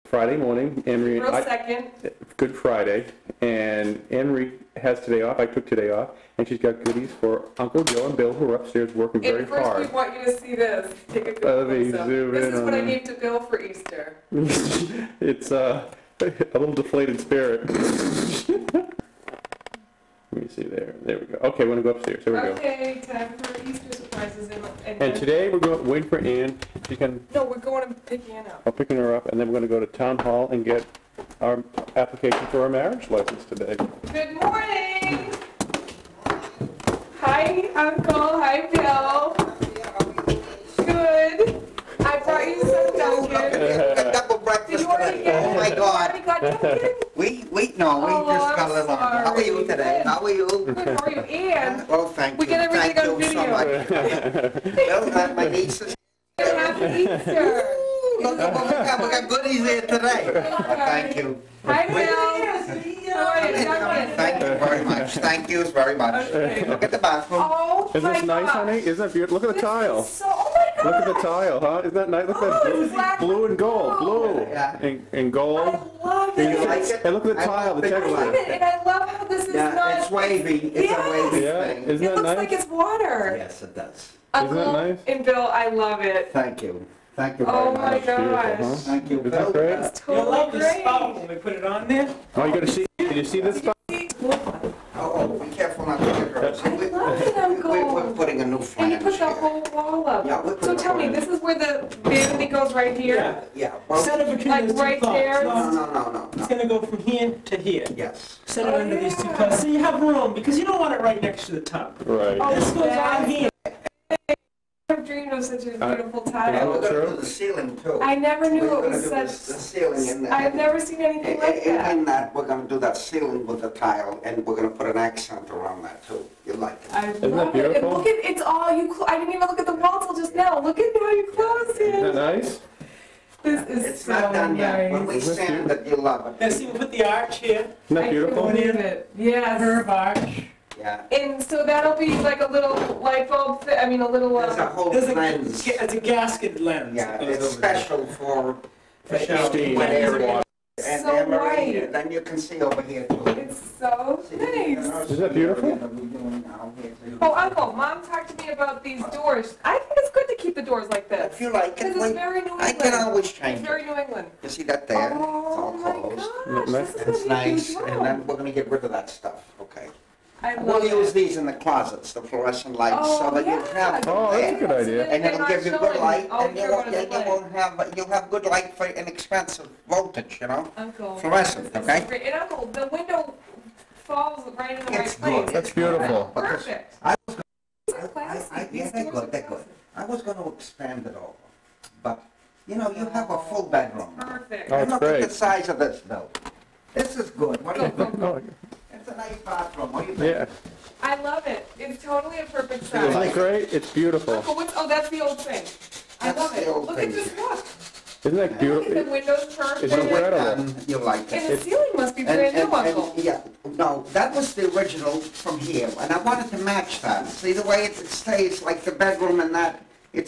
Friday morning. Emery, April 2nd. Good Friday. And Emery has today off. I took today off. And she's got goodies for Uncle Joe and Bill, who are upstairs working very And first hard. we want you to see this. Take a good close-up. This is what I gave to Bill for Easter. It's a little deflated spirit. Let me see there. There we go. Okay, we're going to go upstairs. Here we go. Okay, time for Easter surprises. And today we're going waiting for Ann. She's going. No, we're going to pick Ann up. I'm picking her up, and then we're going to go to Town Hall and get our application for our marriage license today. Good morning. Hi, Uncle. Hi, Bill. Good. I brought you some Dunkin'. Double breakfast. Did you already get it? Oh my God. You already got Dunkin'? We just Oh, got a little. I'm How are you sorry. today? How are you? Good. How are you? And Well, thank we you. get everything Thank on you so video. much. Well, my nieces. Happy Easter. Look at what we got. We got goodies here today. Well, thank you. Hi, Bill. How are you? Dunkin'. Thank you very much. Thank you very much. Okay. Look at the bathroom. Oh, Isn't my this nice, gosh. honey? Isn't that beautiful? Look at the tile. So, oh my God. Look at the tile, huh? Isn't that nice? Look at Oh, that it's black. blue and gold. Blue Yeah. and gold. I love Do you it. like it? And look at the tile, the I I like love texture. it, and I love how this is Yeah, not. it's wavy. It's Yes. a wavy Yeah, thing. isn't It that looks nice? like it's water. Yes, it does. Isn't that Uncle nice? and Bill, I love it. Thank you. Thank you very Oh much. my Beautiful, huh? gosh. Thank you, Isn't that Bill. great? It's You'll totally love the great. spout when we put it on there. Oh, you gotta see? Did you see this stuff? Oh, be careful not to get hurt. I love it, Uncle. We're putting a new And flange you put the here. whole wall up. Yeah, we put So the tell me, whole- this is where the vanity goes right here? Yeah, well, Set it between Like those two right clouds. there? no. It's gonna go from here to here. Yes. Set it Oh, under these two yeah. clouds, so you have room, because you don't want it right next to the tub. Right. Oh, This goes that's- on here. I've dreamed of such a beautiful And tile. we're gonna do the ceiling too. I never knew We're it gonna was do the such, ceiling in there. I've never seen anything like that. In that, we're gonna do that ceiling with the tile, and we're gonna put an accent around that too. You like it? I that love it. And beautiful? look at, it's all, I didn't even look at the wall till just now. Look at how you closed Isn't that it. nice? This is It's so not done yet. When we nice. sand it, you love Now it. see, we put the arch here, Isn't that I beautiful? couldn't believe it. Yes. curve arch. Yeah. And so that'll be like a little light bulb, I mean a little, There's a whole There's lens. it's a gasketed lens. Yeah, that goes it's over there. special for For shower. Steam. wet area. And So then white. then you can see over here too. it's so nice. Isn't that beautiful? Oh, Uncle, Mom talked to me about these doors. I think it's good to keep the doors like this. If you like Because it, it's very New I England. can always It's change very it. New England. You see that there? It's Oh all my closed. gosh, Nice. this is It's gonna be a nice, huge and room. then we're gonna get rid of that stuff, okay? I We'll love use it. these in the closets, the fluorescent lights, so that you have them Oh, that's a there. good idea. And it'll give you good light, and you won't, Uncle, you'll have good light for inexpensive voltage, you know? Uncle. Fluorescent, this is okay? great. And Uncle, the window falls right in the right It's place. good. That's beautiful. Perfect. I These are classy. Yeah, These they're doors good, are they're good. classy. I was gonna expand it over, but, you know, you have a full bedroom. Perfect. Oh, And it's look at great. the size of this, though. This is good. What do you think? Oh, It's a nice bathroom. What do you think? yeah. I love it. It's totally a perfect Isn't size. it great? It's beautiful. Uncle, what's, oh, that's the old thing. I That's love the it. old Look thing. at this look. Isn't that The beautiful? window's perfect. It's incredible. You like And it. the ceiling must be brand new, Uncle. Yeah, no, that was the original from here, and I wanted to match that. See the way it stays like the bedroom and that,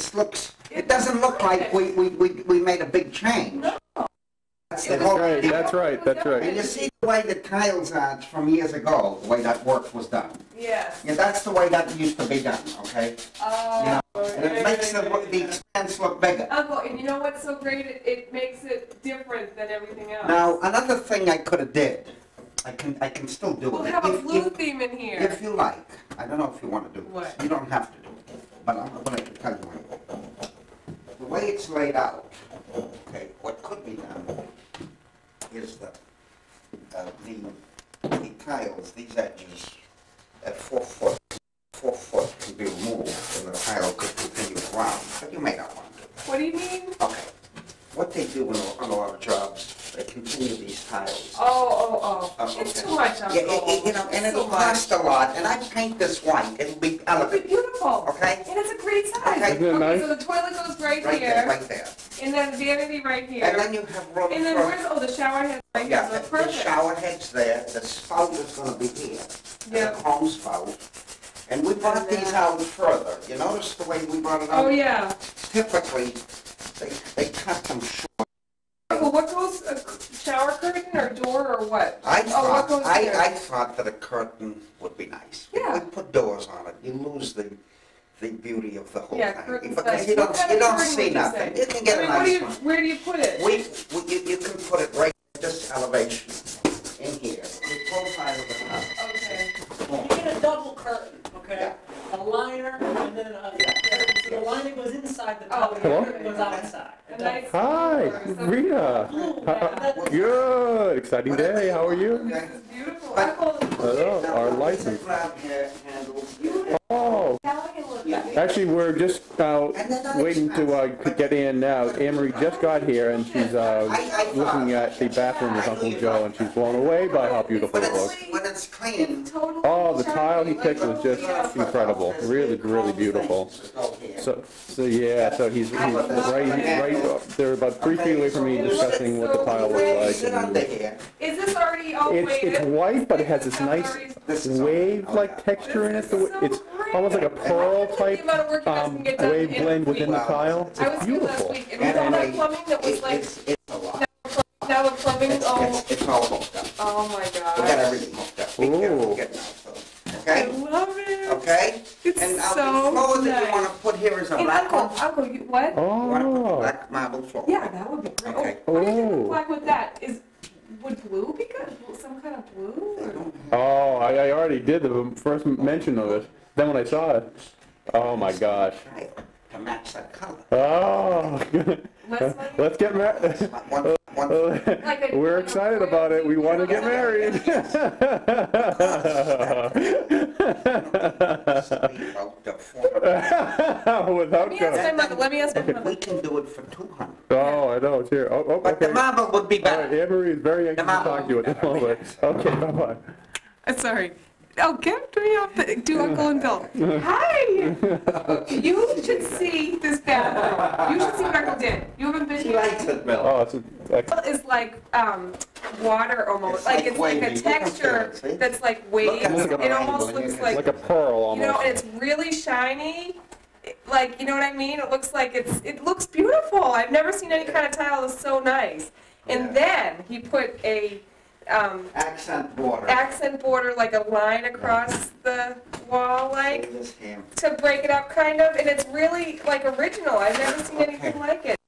it doesn't look like we made a big change. That's the That's whole right. idea. That's right. That's And right. you see the way the tiles are from years ago, the way that work was done. Yes. Yeah, that's the way that used to be done, okay? Oh, And it makes the expense look bigger. Uncle, and you know what's so great? It makes it different than everything else. Now, another thing I could have did, I can still do We'll it. have a If- blue if- theme in here. If you like, I don't know if you want to do this. What? You don't have to do it, but I'm going to tell you why. The way it's laid out, okay, what could be done is that the tiles, these edges, at 4 foot can be removed and the tile could continue around, but you may not want to. What do you mean? Okay, what they do on a lot of jobs, they continue these tiles. Oh. Okay. It's too much, Uncle. Yeah, you know, and It's it'll so much. cost a lot, and I paint this white, it'll be It'll be elegant, beautiful. okay? And it's a great size. Okay. Isn't it nice? So the toilet goes right Right there, here, right there. and then vanity right here. And then you have room And then for, where's, oh, the shower head right here, yeah, so it's the perfect. shower head's there, the spout is gonna be here. Yeah. The home spout. And we brought these out further. You notice the way we brought it out? Oh, yeah. Typically, they cut them short. Well, what goes, a shower curtain or door or what? I Oh, what goes there? I thought that a curtain would be nice. Yeah. We put doors on it, you lose the beauty of the whole Yeah, thing. curtains Because nice. you What kind don't of curtain see would you nothing. say? You can get I a mean, what do nice you, one. where do you put it? You can put it right at this elevation, in here, the profile of the house. Okay. You get a double curtain, okay? Yeah. A liner, and then so the lining goes inside the Oh, top, the Hello? curtain goes outside. A nice Hi, door, something Rita. Blue, Hi- that- Good, exciting day, how are you? This is beautiful. But- Uncle, Hello, Now, our this license. grab here handle. Oh, Yeah. actually, we're just waiting to get in now. Anne Marie just got here and she's looking at the bathroom with Uncle Joe and she's blown away by how beautiful it looks. When it's clean. it's totally. Oh, the tile he picked was just incredible, really, really beautiful. So yeah, so he's right, they're about 3 feet away from me discussing what the tile looks Sit like. under And here. Is this already all weighted? it's white, but it has this nice wave-like texture in it. It's almost like a pearl type wave blend within the tile. I was It's here last beautiful. week, and we all that plumbing that was like, It's a lot. now the plumbing, oh, It's all hooked up. oh my We got god. everything hooked up. Be careful Ooh. getting out of it. I Okay? love it. Okay? It's And now so the floor that you want nice. to put here is a Hey, black one. Uncle, you, what? You want to put a Oh, black marble floor. Yeah, that would be great. Okay. Oh, what do you think Oh. of black with that? Would blue be good? Some kind of blue? They Or? don't oh, I already did the first mention of it. Then when I saw it, oh my gosh. try it to match that color. Oh, let's get married. One, We're excited about it. We want to get married. Without Let me ask my mother. We can do it for 200. Oh, I know, it's here. Oh, But the okay. marble would be All right, better. Anne Marie is very anxious to talk to you at this moment. Okay, bye-bye. Sorry. Oh, get me off the, do Uncle and Bill. Hi! You should see this bathroom. You should see what Uncle did. You haven't been She here? likes it, Bill. Oh, it's It's like, water almost, It's like like it's like wavy. a You can texture feel it, see? that's like waves. Look at It the almost rainbow, looks you like, like a pearl you know, almost. and it's really shiny. Like, you know what I mean? It looks like it looks beautiful. I've never seen any kind of tile that's so nice. And then he put a, Accent border. accent border, like a line across the wall, like, This here. to break it up kind of, and it's really like original. I've never seen anything like it.